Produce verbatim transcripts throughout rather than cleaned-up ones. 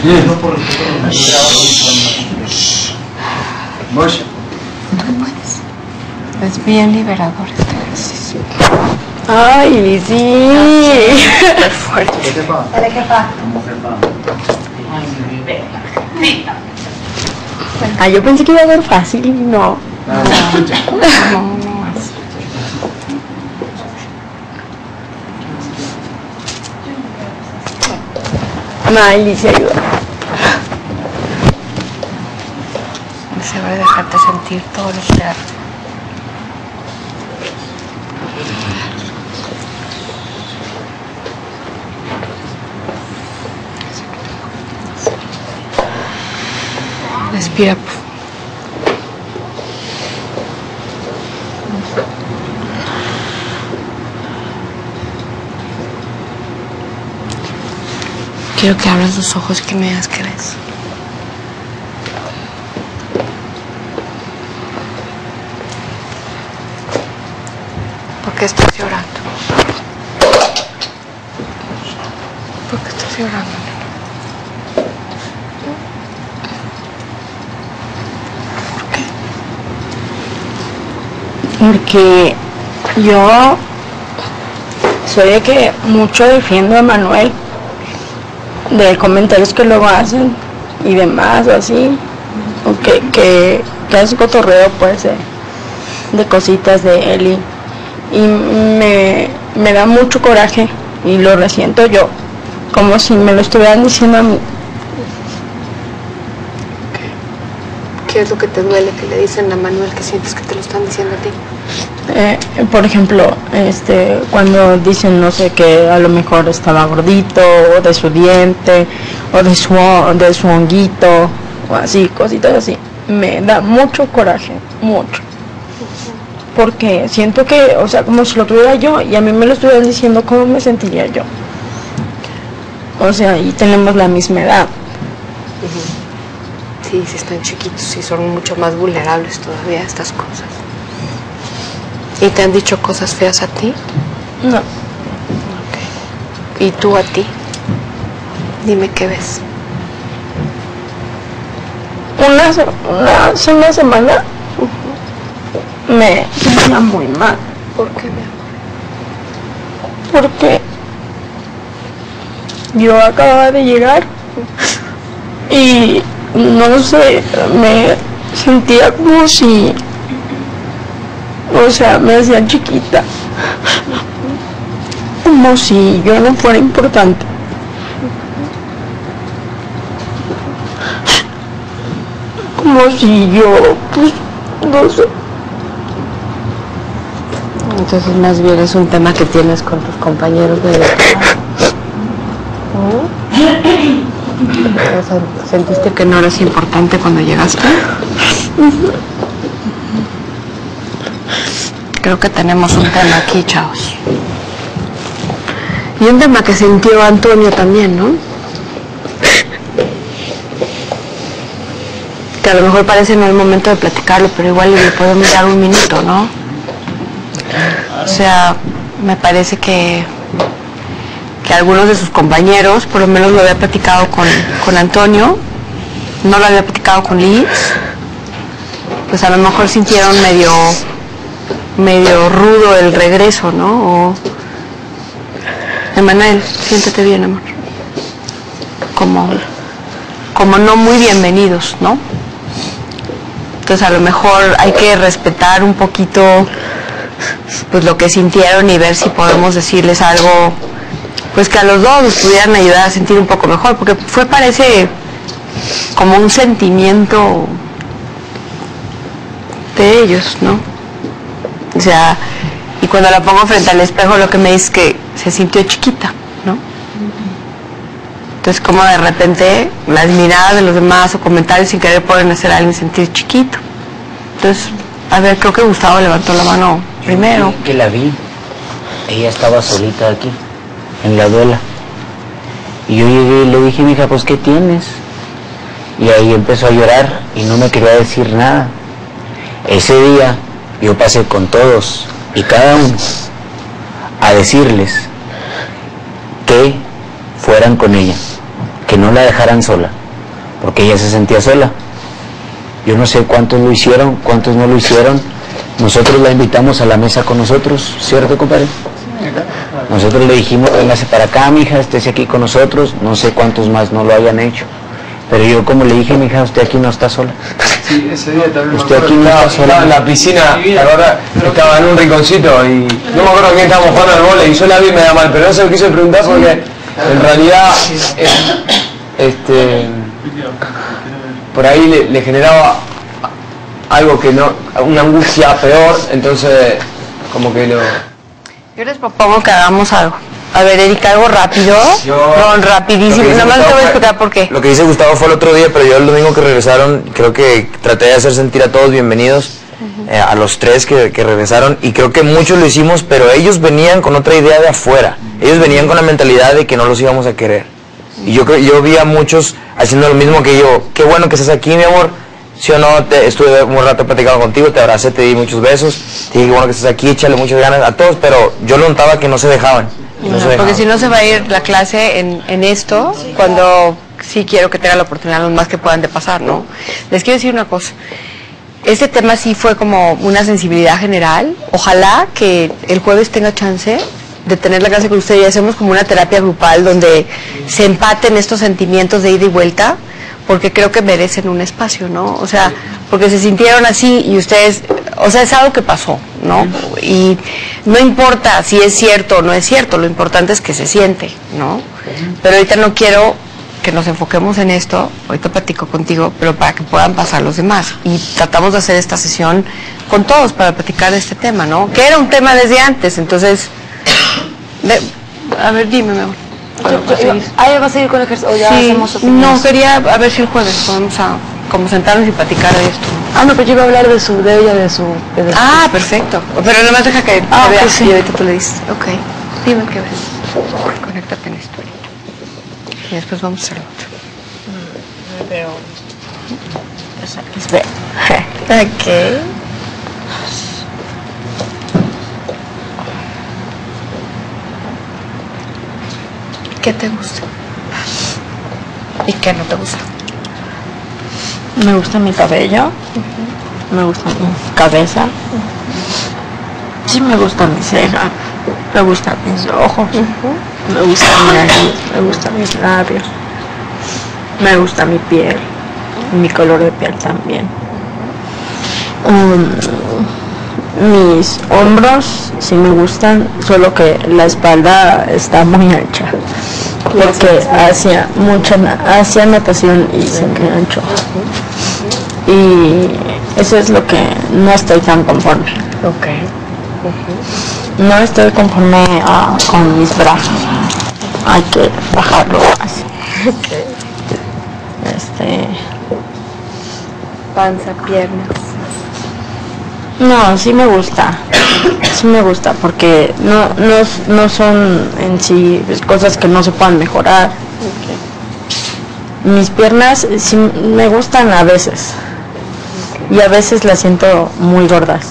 Es bien liberador este ejercicio. Ay, sí. Súper fuerte. Dale, jefa. Ah, yo pensé que iba a ser fácil y no. No, no, no. Ay, Alicia, ayuda. Se va a dejarte sentir todo lo que hace. Respira. Quiero que abras los ojos y que me digas qué ves. ¿Por qué estás llorando? ¿Por qué estás llorando? Porque yo soy de que mucho defiendo a Manuel de comentarios que luego hacen y demás o así, o que, que, que hace cotorreo pues de, de cositas de él y, y me, me da mucho coraje y lo resiento yo, como si me lo estuvieran diciendo a mí. ¿Qué es lo que te duele que le dicen a Manuel que sientes que te lo están diciendo a ti? Eh, por ejemplo, este, cuando dicen, no sé, que a lo mejor estaba gordito, o de su diente, o de su, de su honguito, o así, cositas así, me da mucho coraje, mucho. Porque siento que, o sea, como si lo tuviera yo, y a mí me lo estuvieran diciendo, ¿cómo me sentiría yo? O sea, y tenemos la misma edad. Sí, si están chiquitos, sí son mucho más vulnerables todavía a estas cosas. ¿Y te han dicho cosas feas a ti? No. Okay. ¿Y tú a ti? Dime qué ves. Una, una, hace una semana uh-huh. me sentía muy mal. ¿Por qué, mi amor? Porque yo acababa de llegar y no sé, me sentía como si, o sea, me hacía chiquita, como si yo no fuera importante. Como si yo, pues, no sé. Entonces más bien es un tema que tienes con tus compañeros de ¿Sentiste que no eras importante cuando llegaste? Creo que tenemos un tema aquí, chavos. Y un tema que sintió Antonio también, ¿no? Que a lo mejor parece no el momento de platicarlo, pero igual le podemos dar un minuto, ¿no? O sea, me parece que que algunos de sus compañeros, por lo menos lo había platicado con, con Antonio, no lo había platicado con Liz, pues a lo mejor sintieron medio medio rudo el regreso, ¿no? O, Emanuel, siéntate bien, amor. Como, como no muy bienvenidos, ¿no? Entonces a lo mejor hay que respetar un poquito pues lo que sintieron y ver si podemos decirles algo pues que a los dos nos pudieran ayudar a sentir un poco mejor, porque fue, parece, como un sentimiento de ellos, ¿no? O sea, y cuando la pongo frente al espejo lo que me dice es que se sintió chiquita, ¿no? Entonces como de repente las miradas de los demás o comentarios sin querer pueden hacer a alguien sentir chiquito. Entonces, a ver, creo que Gustavo levantó la mano primero. Que, que la vi, ella estaba solita aquí en la duela y yo llegué y le dije, mija, pues ¿qué tienes? Y ahí empezó a llorar y no me quería decir nada. Ese día yo pasé con todos y cada uno a decirles que fueran con ella, que que no la dejaran sola, porque ella se sentía sola. Yo no sé cuántos lo hicieron, cuántos no lo hicieron. Nosotros la invitamos a la mesa con nosotros, ¿cierto, compadre? Nosotros le dijimos, véngase para acá, mija, estése aquí con nosotros. No sé cuántos más no lo hayan hecho. Pero yo, como le dije, mija, usted aquí no está sola. Sí, ese día también usted aquí no está sola. Estaba en la piscina, ahora estaba en un rinconcito y no me acuerdo quién estábamos jugando al vóley y yo la vi y me da mal, pero no se lo quise preguntar porque en realidad eh, este, por ahí le, le generaba algo que no, una angustia peor, entonces como que lo... Yo les propongo que hagamos algo. A ver, Erika, algo rápido. Yo, no, rapidísimo. Nada más te voy a explicar por qué. Lo que dice Gustavo fue el otro día, pero yo el domingo que regresaron, creo que traté de hacer sentir a todos bienvenidos, uh-huh. eh, a los tres que, que regresaron, y creo que muchos lo hicimos, pero ellos venían con otra idea de afuera. Ellos venían con la mentalidad de que no los íbamos a querer. Y yo, yo vi a muchos haciendo lo mismo que yo. Qué bueno que estás aquí, mi amor. Sí o no, te, estuve un rato platicando contigo, te abracé, te di muchos besos, te dije, bueno que estás aquí, échale muchas ganas a todos, pero yo lo notaba que no se dejaban. No, no, se porque dejaban. si no se va a ir la clase en, en esto, cuando sí quiero que tengan la oportunidad lo más que puedan de pasar, ¿no? Les quiero decir una cosa, este tema sí fue como una sensibilidad general, ojalá que el jueves tenga chance de tener la clase con ustedes y hacemos como una terapia grupal donde se empaten estos sentimientos de ida y vuelta, porque creo que merecen un espacio, ¿no? O sea, porque se sintieron así y ustedes, o sea, es algo que pasó, ¿no? Y no importa si es cierto o no es cierto, lo importante es que se siente, ¿no? Pero ahorita no quiero que nos enfoquemos en esto, ahorita platico contigo, pero para que puedan pasar los demás. Y tratamos de hacer esta sesión con todos para platicar de este tema, ¿no? Que era un tema desde antes, entonces, de, a ver, dime, mi amor. ¿Ahí vas a seguir con el ejercicio o ya Sí, hacemos opiniones? no, quería a ver si el jueves podemos a, como sentarnos y platicar de esto. Ah, no, pero yo iba a hablar de su, de ella, de su... De su... Ah, perfecto. Pero nada más deja que Ah, te ok, veas sí. y ahorita tú le dices. Ok, dime qué ves. Conéctate en esto ahorita. Y después vamos a hacer lo otro. Me veo... Ok. ¿Qué te gusta? ¿Y qué no te gusta? Me gusta mi cabello, uh-huh. me gusta mi cabeza, uh-huh. sí me gusta mi ceja, me gustan mis ojos, uh-huh. me gusta mi nariz, me gustan mis labios, me gusta mi piel, mi color de piel también. Um, mis hombros sí me gustan, solo que la espalda está muy ancha. Porque hacía mucha hacía natación y se me anchó. Y eso es lo que no estoy tan conforme. Ok. Uh-huh. No estoy conforme uh, con mis brazos. Hay que bajarlo así. Okay. Este. Panza, piernas. No, sí me gusta. Sí me gusta porque no, no, no son en sí cosas que no se puedan mejorar. Okay. Mis piernas sí me gustan a veces. Okay. Y a veces las siento muy gordas.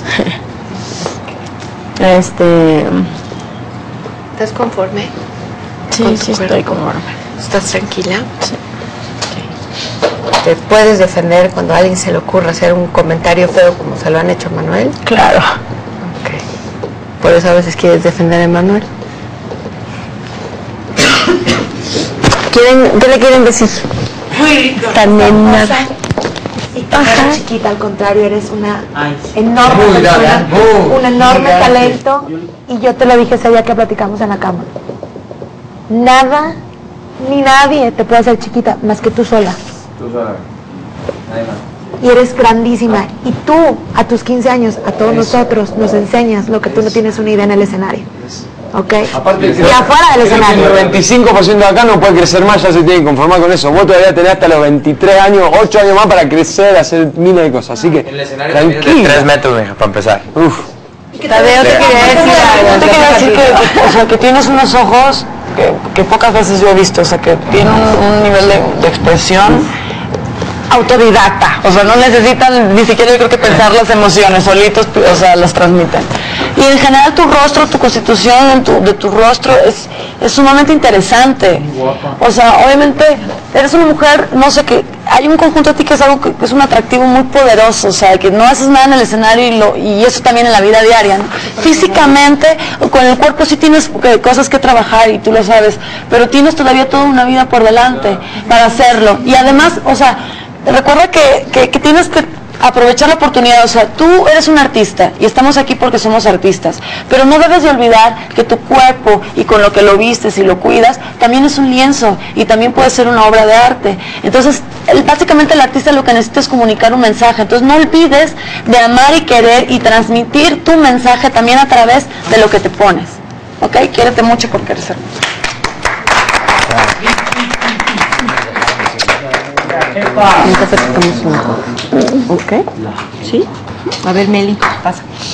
Okay. Este. ¿Estás conforme? Sí, sí estoy conforme. ¿Estás tranquila? Sí. ¿Te puedes defender cuando a alguien se le ocurra hacer un comentario feo como se lo han hecho a Manuel? Claro. Ok. Por eso a veces quieres defender a Manuel. ¿Quieren, ¿Qué le quieren decir? Muy rico. También nada. Y tú eres chiquita, al contrario, eres una Ay, sí. enorme Muy persona, grande, muy un enorme grande. talento. Y yo te lo dije ese día que platicamos en la cama. Nada, ni nadie te puede hacer chiquita más que tú sola. Tú sola. Nadie más. Y eres grandísima. Y tú, a tus quince años, a todos Eso. nosotros, nos enseñas lo que tú no tienes una idea en el escenario. ¿Ok? Aparte, y creo- afuera del creo que escenario. el noventa y cinco por ciento de acá no puede crecer más, ya se tiene que conformar con eso. Vos todavía tenés hasta los veintitrés años, ocho años más para crecer, hacer miles de cosas. Así que, El escenario también es de tranquila. tres metros, mija, para empezar. Uf. Tadeo, te quería decir algo. Yo te quería decir que, o sea, que tienes unos ojos que, que pocas veces yo he visto, o sea, que tiene un, un nivel de, de expresión autodidacta, o sea, no necesitan ni siquiera yo creo que pensar las emociones, solitos, o sea, las transmiten. Y en general tu rostro, tu constitución en tu, de tu rostro es es sumamente interesante. O sea, obviamente eres una mujer, no sé, que hay un conjunto de ti que es algo que, que es un atractivo muy poderoso, o sea, que no haces nada en el escenario y, lo, y eso también en la vida diaria, ¿no? Físicamente, con el cuerpo sí tienes eh, cosas que trabajar y tú lo sabes, pero tienes todavía toda una vida por delante para hacerlo. Y además, o sea, recuerda que, que, que tienes que aprovechar la oportunidad, o sea, tú eres un artista y estamos aquí porque somos artistas, pero no debes de olvidar que tu cuerpo y con lo que lo vistes y lo cuidas, también es un lienzo y también puede ser una obra de arte. Entonces, el, básicamente el artista lo que necesita es comunicar un mensaje, entonces no olvides de amar y querer y transmitir tu mensaje también a través de lo que te pones, ¿ok? Quiérete mucho porque eres hermoso. Entonces, ¿ok? Sí. A ver, Meli, pasa.